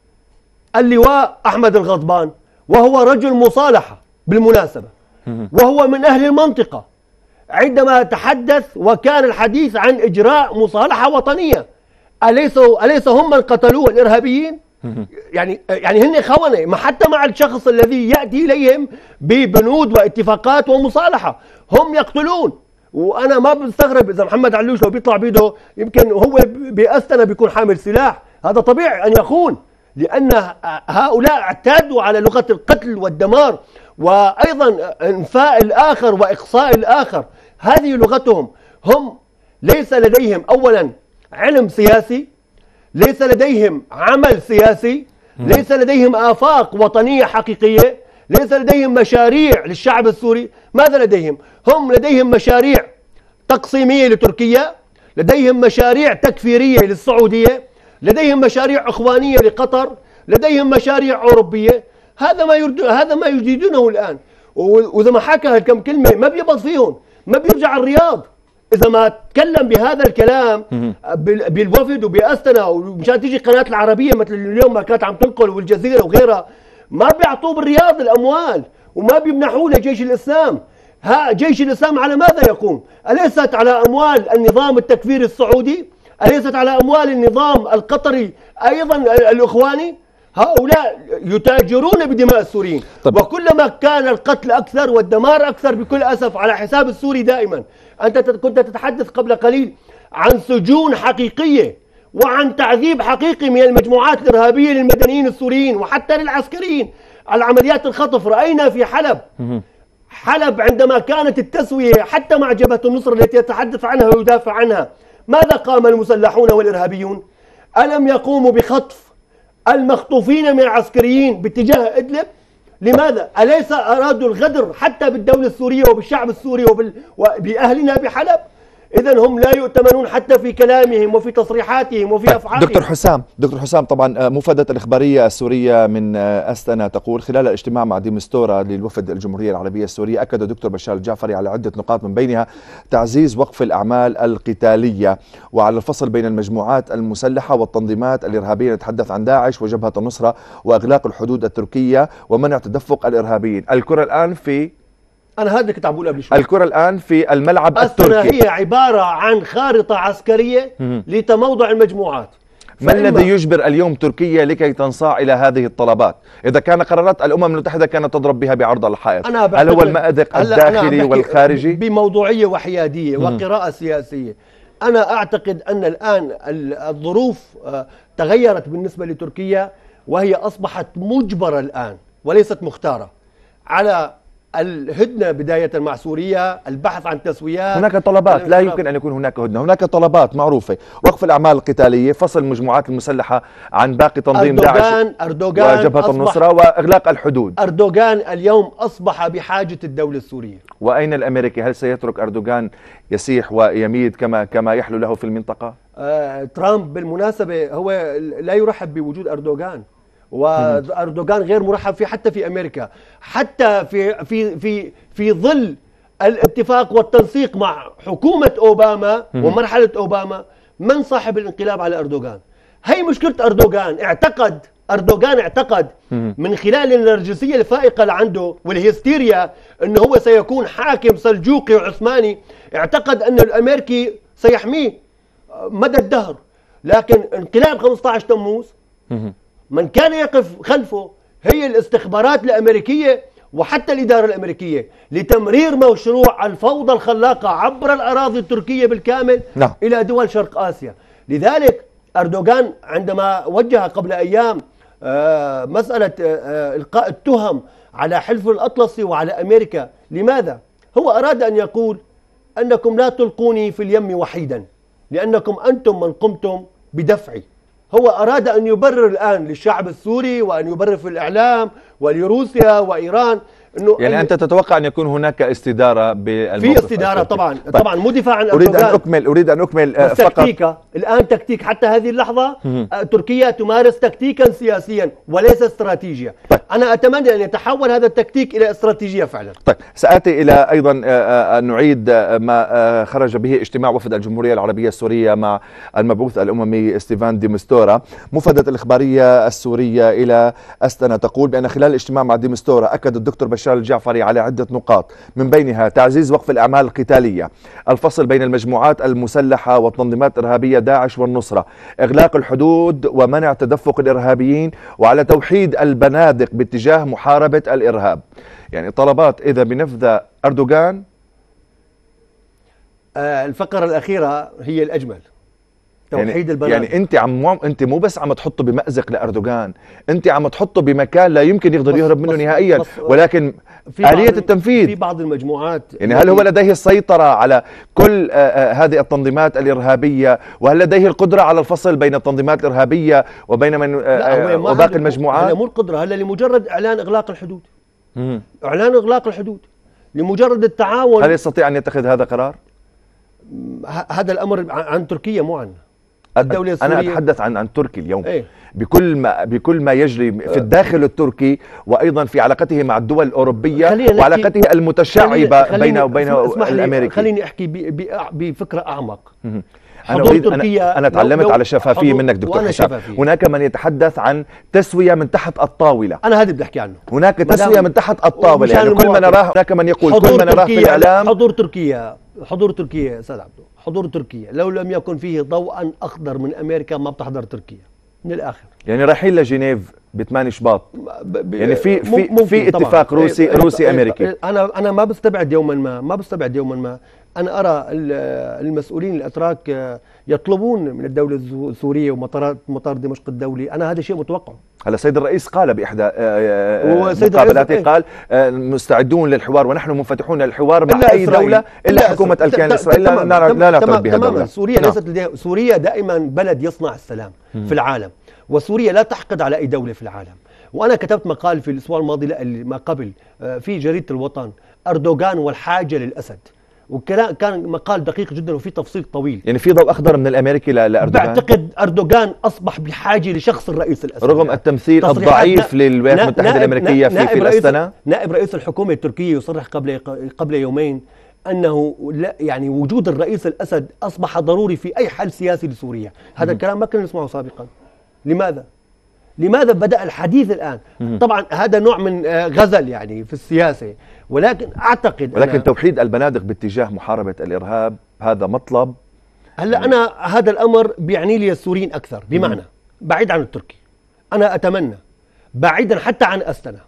اللواء أحمد الغضبان؟ وهو رجل مصالحة بالمناسبة، وهو من أهل المنطقة. عندما تحدث وكان الحديث عن إجراء مصالحة وطنية، أليس أليس هم من قتلوه الإرهابيين؟ يعني يعني هن خونة، ما حتى مع الشخص الذي يأتي إليهم ببنود واتفاقات ومصالحة هم يقتلون. وأنا ما بستغرب إذا محمد علوش لو بيطلع بيده يمكن هو بأستنا بيكون حامل سلاح، هذا طبيعي أن يخون، لأن هؤلاء اعتادوا على لغة القتل والدمار وأيضا إنفاء الآخر وإقصاء الآخر. هذه لغتهم. هم ليس لديهم أولا علم سياسي، ليس لديهم عمل سياسي، ليس لديهم آفاق وطنية حقيقية، ليس لديهم مشاريع للشعب السوري. ماذا لديهم؟ هم لديهم مشاريع تقسيمية لتركيا، لديهم مشاريع تكفيرية للسعودية، لديهم مشاريع إخوانية لقطر، لديهم مشاريع أوروبية. هذا ما يرد... هذا ما يجيدونه الآن. وإذا ما حكى هالكم كلمة ما بيبض فيهم، ما بيرجع الرياض. إذا ما تكلم بهذا الكلام بالوفد وبأستنا ومشان تيجي قناة العربية مثل اليوم ما كانت عم تنقل والجزيرة وغيرها، ما بيعطوه بالرياض الأموال وما بيمنحوه لجيش الإسلام. ها جيش الإسلام على ماذا يقوم؟ أليست على أموال النظام التكفيري السعودي؟ أليست على أموال النظام القطري أيضا الإخواني؟ هؤلاء يتاجرون بدماء السوريين. طب. وكلما كان القتل أكثر والدمار أكثر بكل أسف على حساب السوري دائما. أنت كنت تتحدث قبل قليل عن سجون حقيقية وعن تعذيب حقيقي من المجموعات الإرهابية للمدنيين السوريين وحتى للعسكريين. العمليات الخطف رأينا في حلب. حلب عندما كانت التسوية حتى مع جبهة النصر التي يتحدث عنها ويدافع عنها، ماذا قام المسلحون والإرهابيون؟ ألم يقوموا بخطف المخطوفين من العسكريين باتجاه إدلب؟ لماذا؟ أليس أرادوا الغدر حتى بالدولة السورية وبالشعب السوري وبال... وبأهلنا بحلب؟ إذن هم لا يؤتمنون حتى في كلامهم وفي تصريحاتهم وفي أفعالهم.
دكتور حسام دكتور حسام طبعا مفادة الإخبارية السورية من أستنا تقول: خلال الاجتماع مع ديمستورا للوفد الجمهورية العربية السورية، أكد دكتور بشار الجعفري على عدة نقاط، من بينها تعزيز وقف الأعمال القتالية وعلى الفصل بين المجموعات المسلحة والتنظيمات الإرهابية، نتحدث عن داعش وجبهة النصرة، وإغلاق الحدود التركية ومنع تدفق الإرهابيين. الكرة الآن في
أنا هذا كنت عم بقول قبل شوي.
الكرة الآن في الملعب التركي.
هي عبارة عن خارطة عسكرية لتموضع المجموعات.
ما الذي يجبر اليوم تركيا لكي تنصاع إلى هذه الطلبات؟ إذا كان قرارات الأمم المتحدة كانت تضرب بها بعرض الحائط، هل هو المأزق الداخلي والخارجي؟
بموضوعية وحيادية وقراءة سياسية. أنا أعتقد أن الآن الظروف تغيرت بالنسبة لتركيا، وهي أصبحت مجبرة الآن وليست مختارة على الهدنة بداية مع سوريا، البحث عن تسويات.
هناك طلبات، لا يمكن أن يكون هناك هدنة، هناك طلبات معروفة: وقف الأعمال القتالية، فصل المجموعات المسلحة عن باقي تنظيم داعش
أردوغان
وجبهة النصرة، وإغلاق الحدود.
أردوغان اليوم أصبح بحاجة الدولة السورية.
وأين الأمريكي؟ هل سيترك أردوغان يسيح ويميد كما كما يحلو له في المنطقة؟
آه، ترامب بالمناسبة هو لا يرحب بوجود أردوغان، وأردوغان غير مرحب فيه حتى في أمريكا، حتى في في في في ظل الاتفاق والتنسيق مع حكومة أوباما ومرحلة أوباما. من صاحب الانقلاب على أردوغان؟ هي مشكلة أردوغان. اعتقد أردوغان اعتقد من خلال النرجسية الفائقة اللي عنده والهستيريا أنه هو سيكون حاكم سلجوقي وعثماني. اعتقد أن الأمريكي سيحميه مدى الدهر. لكن انقلاب خمسة عشر تموز من كان يقف خلفه هي الاستخبارات الأمريكية وحتى الإدارة الأمريكية لتمرير مشروع الفوضى الخلاقة عبر الأراضي التركية بالكامل لا. إلى دول شرق آسيا. لذلك أردوغان عندما وجه قبل أيام مسألة إلقاء التهم على حلف الأطلسي وعلى أمريكا، لماذا؟ هو أراد أن يقول أنكم لا تلقوني في اليم وحيدا، لأنكم أنتم من قمتم بدفعي هو أراد أن يبرر الآن للشعب السوري وأن يبرر في الإعلام ولروسيا وإيران إنه
يعني أنت تتوقع أن يكون هناك استدارة بالموقف؟
في استدارة طبعا. طيب. طبعا مو دفاع عن
أريد أن أكمل أريد أن أكمل
فقط تكتيكا الآن تكتيك حتى هذه اللحظة. تركيا تمارس تكتيكا سياسيا وليس استراتيجية. طيب. أنا أتمنى أن يتحول هذا التكتيك إلى استراتيجية فعلا.
طيب سآتي إلى أيضا أن نعيد ما خرج به اجتماع وفد الجمهورية العربية السورية مع المبعوث الأممي ستيفان دي مستورا. مفادة الإخبارية السورية إلى أستنا تقول بأن خلال الاجتماع مع دي مستورا أكد الدكتور بشار الجعفري على عدة نقاط، من بينها تعزيز وقف الأعمال القتالية، الفصل بين المجموعات المسلحة والتنظيمات الإرهابية داعش والنصرة، إغلاق الحدود ومنع تدفق الإرهابيين، وعلى توحيد البنادق باتجاه محاربة الإرهاب. يعني طلبات إذا بنفذ أردوغان.
آه الفقرة الأخيرة هي الأجمل، توحيد
يعني
البنادق.
يعني انت عم انت مو بس عم تحطه بمأزق لاردوغان، انت عم تحطه بمكان لا يمكن يقدر يهرب منه نهائيا، ولكن في آلية التنفيذ
في بعض المجموعات.
يعني هل هو لديه السيطرة على كل آه هذه التنظيمات الإرهابية؟ وهل لديه القدرة على الفصل بين التنظيمات الإرهابية وبين من آه وباقي المجموعات؟
هلا مو القدرة، هلا لمجرد إعلان إغلاق الحدود.
مم.
إعلان إغلاق الحدود لمجرد التعاون.
هل يستطيع أن يتخذ هذا قرار؟
هذا الأمر عن تركيا مو عنا. الدولة السورية.
أنا أتحدث عن عن تركي اليوم.
إيه؟
بكل ما بكل ما يجري في الداخل التركي، وأيضا في علاقته مع الدول الأوروبية وعلاقته المتشعبة بينه وبين الأمريكي.
خليني أحكي بفكرة أعمق.
أنا أريد أنا, أنا تعلمت على شفافية منك دكتور حسام. هناك من يتحدث عن تسوية من تحت الطاولة.
أنا هذا بدي أحكي عنه.
هناك تسوية من تحت الطاولة، يعني كل ما نراه، هناك من يقول كل ما نراه في الإعلام.
حضور تركيا حضور تركيا أستاذ عبدو حضور تركيا لو لم يكن فيه ضوءا أخضر من أمريكا ما بتحضر تركيا من الآخر.
يعني رايحين لجنيف بثمانية شباط، يعني في في في اتفاق روسي روسي أمريكي.
أنا أنا ما بستبعد يوما ما ما بستبعد يوما ما أنا أرى المسؤولين الأتراك يطلبون من الدولة السورية ومطار مطار دمشق الدولي. أنا هذا شيء متوقع.
هلا السيد الرئيس قال بإحدى مقابلاته، قال مستعدون للحوار ونحن منفتحون للحوار مع أي دولة إلا حكومة الكيان الإسرائيلي. لا نعترف بها دولة.
سوريا ليست سوريا دائما بلد يصنع السلام في العالم، وسوريا لا تحقد على أي دولة في العالم. وأنا كتبت مقال في الأسبوع الماضي لا ما قبل في جريدة الوطن، أردوغان والحاجة للأسد، وكان كان مقال دقيق جدا وفي تفصيل طويل.
يعني في ضوء أخضر من الأمريكي لأردوغان.
بعتقد أردوغان أصبح بحاجة لشخص الرئيس الأسد
رغم التمثيل الضعيف للولايات المتحدة الأمريكية في في الأستنا.
نائب رئيس الحكومة التركية يصرح قبل قبل يومين أنه لا يعني وجود الرئيس الأسد أصبح ضروري في أي حل سياسي لسوريا. هذا الكلام ما كنا نسمعه سابقا. لماذا؟ لماذا بدأ الحديث الآن؟ طبعا هذا نوع من غزل يعني في السياسة، ولكن أعتقد
ولكن توحيد البنادق باتجاه محاربة الإرهاب هذا مطلب.
هلا يعني أنا هذا الأمر بيعني لي السوريين أكثر، بمعنى بعيد عن التركي. أنا أتمنى بعيدا حتى عن أستنا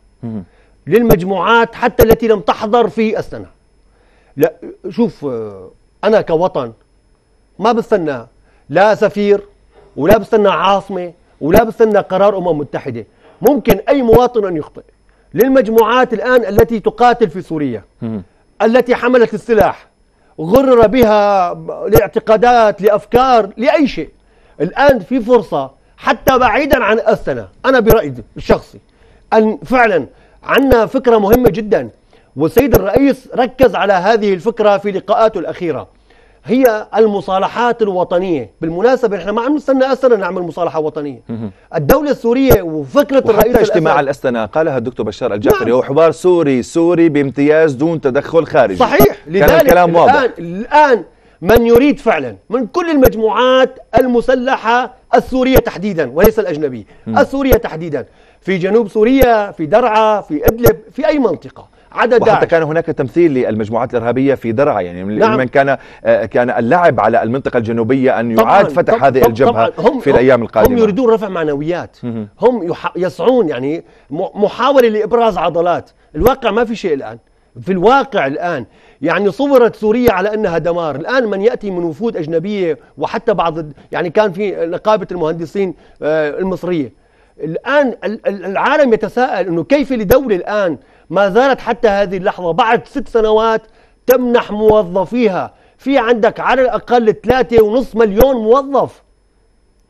للمجموعات حتى التي لم تحضر في أستنا. لا شوف، أنا كوطن ما بستنى لا سفير ولا بستنى عاصمة ولا بستنى قرار أمم متحدة. ممكن أي مواطن أن يخطئ. للمجموعات الآن التي تقاتل في سوريا، التي حملت السلاح، غرر بها لاعتقادات، لأفكار، لأي شيء، الآن في فرصة حتى بعيدا عن أستنا. أنا برأيي الشخصي أن فعلا عندنا فكرة مهمة جدا، والسيد الرئيس ركز على هذه الفكرة في لقاءاته الأخيرة، هي المصالحات الوطنية. بالمناسبة نحن ما عم نستنى أستنا نعمل مصالحة وطنية. الدولة السورية وفكرة الرئيس
حتى اجتماع الأستنا قالها الدكتور بشار الجعفري هو حوار سوري سوري بامتياز دون تدخل خارجي.
صحيح.
كان الكلام واضح.
الآن, الآن من يريد فعلا من كل المجموعات المسلحة السورية تحديدا وليس الأجنبية، السورية تحديدا في جنوب سوريا، في درعا، في إدلب، في أي منطقة عدد
وحتى داعش. كان هناك تمثيل للمجموعات الإرهابية في درعا، يعني نعم. من كان كان اللعب على المنطقة الجنوبية أن يعاد فتح طبعًا هذه الجبهة هم في الأيام القادمة.
هم يريدون رفع معنويات، هم يسعون يعني محاولة لإبراز عضلات. الواقع ما في شيء الآن. في الواقع الآن يعني صورت سوريا على أنها دمار. الآن من يأتي من وفود أجنبية وحتى بعض يعني كان في نقابة المهندسين المصرية. الآن العالم يتساءل أنه كيف لدولة الآن ما زالت حتى هذه اللحظة بعد ست سنوات تمنح موظفيها، في عندك على الأقل ثلاثة ونصف مليون موظف.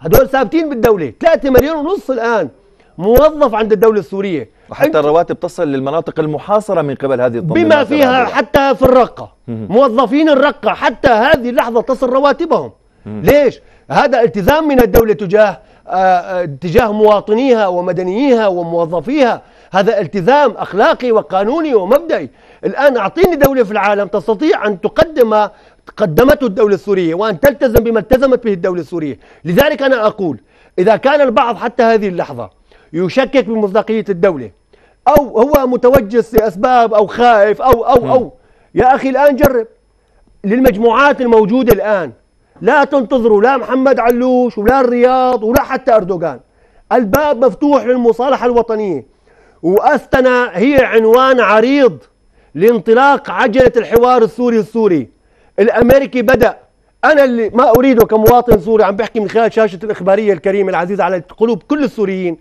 هدول ثابتين بالدولة. ثلاثة مليون ونص الآن موظف عند الدولة السورية،
وحتى الرواتب تصل للمناطق المحاصرة من قبل هذه التنظيمات
بما فيها حتى في الرقة. موظفين الرقة حتى هذه اللحظة تصل رواتبهم. ليش؟ هذا التزام من الدولة تجاه آه تجاه مواطنيها ومدنييها وموظفيها، هذا التزام أخلاقي وقانوني ومبدئي. الآن أعطيني دولة في العالم تستطيع أن تقدم ما قدمته الدولة السورية وأن تلتزم بما التزمت به الدولة السورية. لذلك أنا أقول إذا كان البعض حتى هذه اللحظة يشكك بمصداقية الدولة أو هو متوجس لأسباب أو خائف أو أو أو يا أخي الآن جرب للمجموعات الموجودة الآن، لا تنتظروا لا محمد علوش ولا الرياض ولا حتى أردوغان. الباب مفتوح للمصالحة الوطنية، وأستنا هي عنوان عريض لانطلاق عجلة الحوار السوري السوري. الأمريكي بدأ، أنا اللي ما أريده كمواطن سوري عم بحكي من خلال شاشة الإخبارية الكريمة العزيزة على قلوب كل السوريين.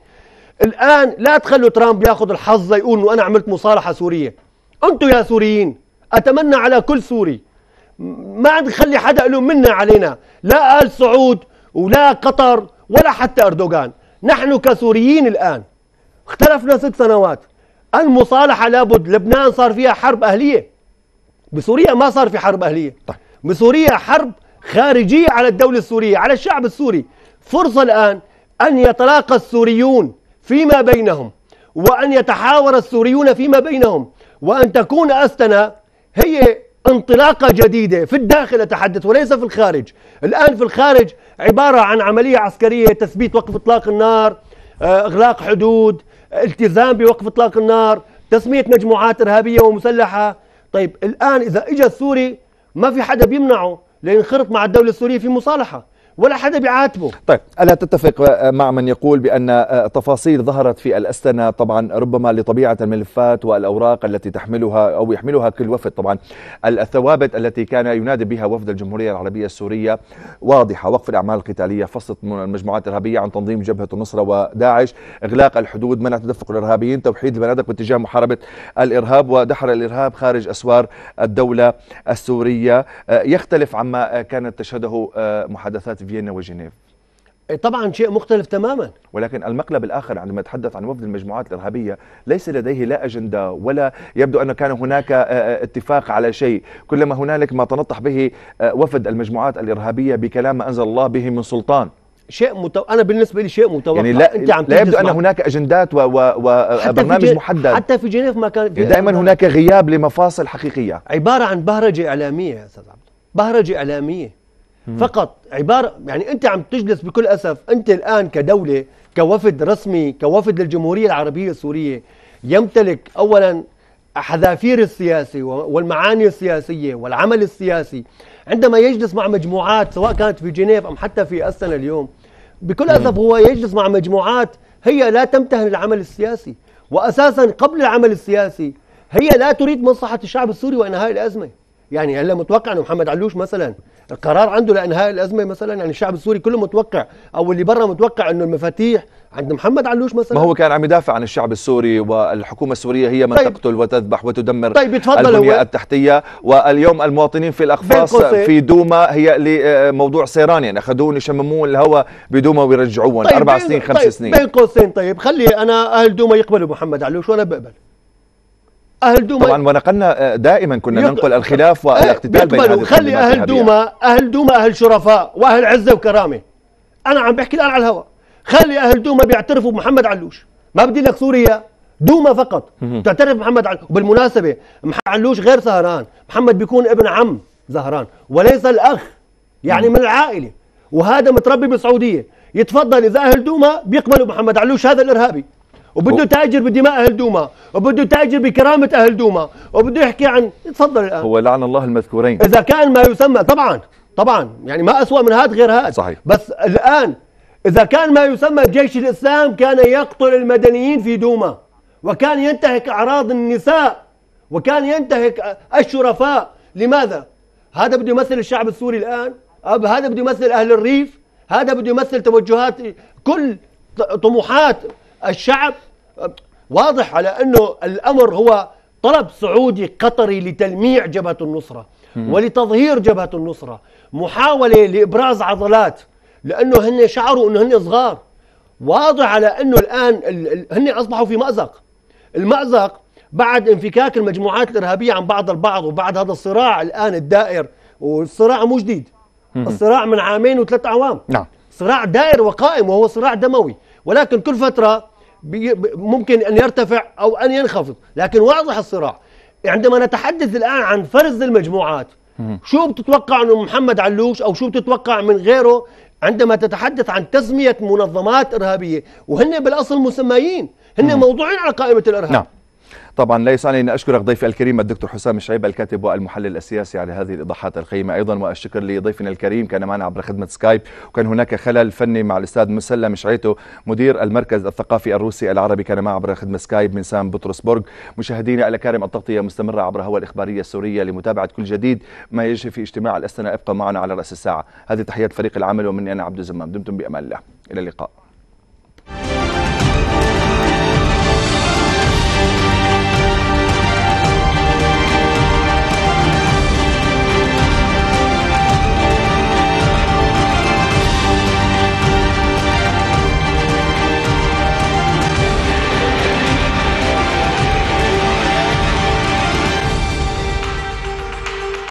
الآن لا تخلوا ترامب ياخذ الحظ يقول إنه أنا عملت مصالحة سورية. أنتم يا سوريين أتمنى على كل سوري ما عاد نخلي حدا له منا علينا، لا آل سعود ولا قطر ولا حتى أردوغان. نحن كسوريين الآن اختلفنا ست سنوات، المصالحة لابد. لبنان صار فيها حرب أهلية، بسوريا ما صار في حرب أهلية. بسوريا حرب خارجية على الدولة السورية، على الشعب السوري. فرصة الآن أن يتلاقى السوريون فيما بينهم وأن يتحاور السوريون فيما بينهم، وأن تكون أستنا هي انطلاقة جديدة في الداخل أتحدث وليس في الخارج. الآن في الخارج عبارة عن عملية عسكرية، تثبيت وقف إطلاق النار، إغلاق حدود، التزام بوقف إطلاق النار، تسمية مجموعات إرهابية ومسلحة. طيب الآن إذا إجا السوري ما في حدا بيمنعه لينخرط مع الدولة السورية في مصالحة ولا حدا بيعاتبه.
طيب ألا تتفق مع من يقول بأن تفاصيل ظهرت في الأستنة طبعا ربما لطبيعة الملفات والأوراق التي تحملها أو يحملها كل وفد، طبعا الثوابت التي كان ينادي بها وفد الجمهورية العربية السورية واضحة: وقف الأعمال القتالية، فصل المجموعات الإرهابية عن تنظيم جبهة النصرة وداعش، إغلاق الحدود، منع تدفق الإرهابيين، توحيد البنادق باتجاه محاربة الإرهاب ودحر الإرهاب خارج أسوار الدولة السورية. يختلف عما كانت تشهده محادثات فيينا وجنيف.
طبعا شيء مختلف تماما.
ولكن المقلب الآخر عندما يتحدث عن وفد المجموعات الإرهابية ليس لديه لا أجندة ولا يبدو أن كان هناك اتفاق على شيء، كلما هنالك ما تنطح به وفد المجموعات الإرهابية بكلام ما أنزل الله به من سلطان.
شيء متو... أنا بالنسبة لي شيء متوقع.
يعني لا, أنت عم لا يبدو أن هناك أجندات وبرنامج و... محدد.
حتى في جنيف ما كان في
دائما هناك غياب لمفاصل حقيقية،
عبارة عن بهرجة إعلامية يا أستاذ عبد، بهرجة إعلامية فقط. عبارة يعني أنت عم تجلس بكل أسف، أنت الآن كدولة كوفد رسمي كوفد للجمهورية العربية السورية يمتلك أولا حذافير السياسي والمعاني السياسية والعمل السياسي، عندما يجلس مع مجموعات سواء كانت في جنيف أم حتى في أستنا اليوم بكل أسف هو يجلس مع مجموعات هي لا تمتهن العمل السياسي، وأساسا قبل العمل السياسي هي لا تريد مصلحة الشعب السوري وإنهاء الأزمة. يعني هلا متوقع انه محمد علوش مثلا القرار عنده لانهاء الازمه مثلا، يعني الشعب السوري كله متوقع او اللي برا متوقع انه المفاتيح عند محمد علوش مثلا.
ما هو كان عم يدافع عن الشعب السوري والحكومه السوريه هي من طيب تقتل وتذبح وتدمر
طيب
البنيه التحتيه، واليوم المواطنين في الاقفاص في دوما هي لموضوع سيران، يعني اخذوهم يشممون الهواء بدوما ويرجعوهم طيب اربع سنين خمس
طيب
سنين
بين قوسين. طيب خلي انا اهل دوما يقبلوا محمد علوش وانا بقبل. أهل دوما
طبعا ونقلنا دائما كنا يق... ننقل الخلاف والاقتتال بين هذه
خلي أهل دوما أهل دوما أهل شرفاء وأهل عزة وكرامة. أنا عم بحكي الآن على الهواء. خلي أهل دوما بيعترفوا بمحمد علوش، ما بدي لك سوريا، دوما فقط تعترف بمحمد علوش. وبالمناسبة محمد علوش غير زهران، محمد بيكون ابن عم زهران وليس الأخ، يعني من العائلة، وهذا متربي بالسعودية. يتفضل إذا أهل دوما بيقبلوا محمد علوش هذا الإرهابي وبده تاجر بدماء أهل دوما وبده تاجر بكرامة أهل دوما وبده يحكي عن تفضل الآن.
هو لعن الله المذكورين.
إذا كان ما يسمى طبعا طبعا يعني ما أسوأ من هذا غير هذا
صحيح.
بس الآن إذا كان ما يسمى جيش الإسلام كان يقتل المدنيين في دوما وكان ينتهك أعراض النساء وكان ينتهك الشرفاء، لماذا؟ هذا بده يمثل الشعب السوري الآن؟ هذا بده يمثل أهل الريف؟ هذا بده يمثل توجهات كل طموحات الشعب؟ واضح على أنه الأمر هو طلب سعودي قطري لتلميع جبهة النصرة ولتظهير جبهة النصرة، محاولة لإبراز عضلات لأنه هن شعروا أنه هن صغار. واضح على أنه الآن ال- ال- هن أصبحوا في مأزق. المأزق بعد انفكاك المجموعات الإرهابية عن بعض البعض، وبعد هذا الصراع الآن الدائر، والصراع مو جديد، الصراع من عامين وثلاث أعوام.
نعم.
صراع دائر وقائم، وهو صراع دموي، ولكن كل فترة بي- ب- ممكن أن يرتفع أو أن ينخفض، لكن واضح الصراع. عندما نتحدث الآن عن فرز المجموعات، شو بتتوقع أنه محمد علوش أو شو بتتوقع من غيره عندما تتحدث عن تسمية منظمات إرهابية وهن بالأصل مسميين، هن موضوعين على قائمة الإرهاب؟
نعم. طبعا لا يسعني أن أشكرك ضيفي الكريم الدكتور حسام الشعيب الكاتب والمحلل السياسي على هذه الإيضاحات القيمة، أيضا والشكر لضيفنا الكريم كان معنا عبر خدمة سكايب، وكان هناك خلل فني مع الأستاذ مسلم شعيتو مدير المركز الثقافي الروسي العربي، كان معنا عبر خدمة سكايب من سان بطرسبرغ. مشاهدينا الأكارم، التغطية مستمرة عبر هوا الإخبارية السورية. لمتابعة كل جديد ما يجري في اجتماع الأستنة ابقى معنا على رأس الساعة. هذه تحيات فريق العمل ومني أنا عبد الزمام، دمتم بأمان الله، إلى اللقاء.